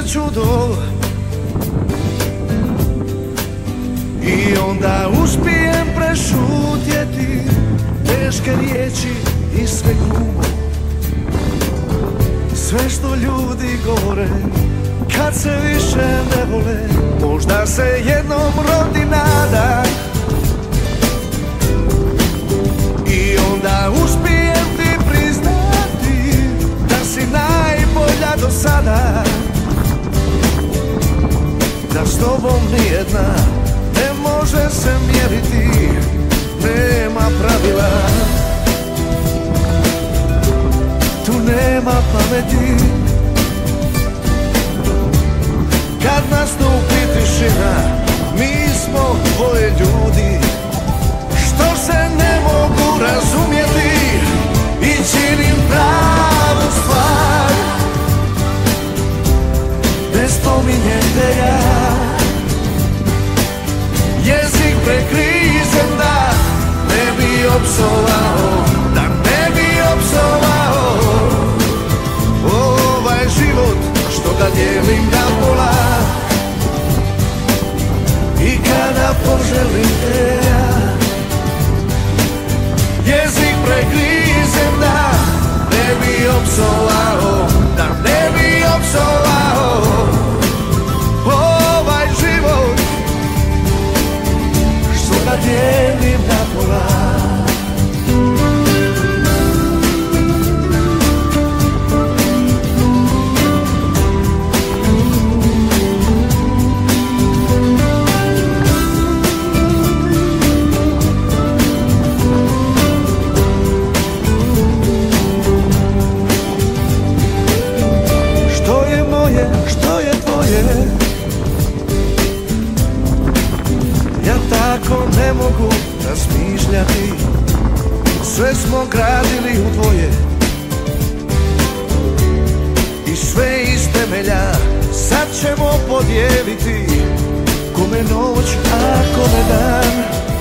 čudo. I onda uspijem prešutjeti teške riječi i sve glumo, sve što ljudi govore kad se više ne vole. Možda se jednom rodi nada i onda uspijem ti priznati da si najbolja do sada, da s tobom nijedna ne može se mjeriti, nema pravila, tu nema pameti. Kad nastupi tišina, mi smo dvoje ljudi što se ne mogu razumjeti i činim pravu stvar. Ne spominjete ja, jezik prekrižen da ne bi opsovao, da ne bi opsovao ovaj život što ga dijelim na pola. I kada poželim te ja, jezik prekrižen da ne bi opsovao, da ne bi opsovao ovaj život što ga dijelim na pola. Što je tvoje, ja tako ne mogu razmišljati. Sve smo gradili u dvoje i sve iz temelja sad ćemo podijeliti. Kome noć, a kome dan.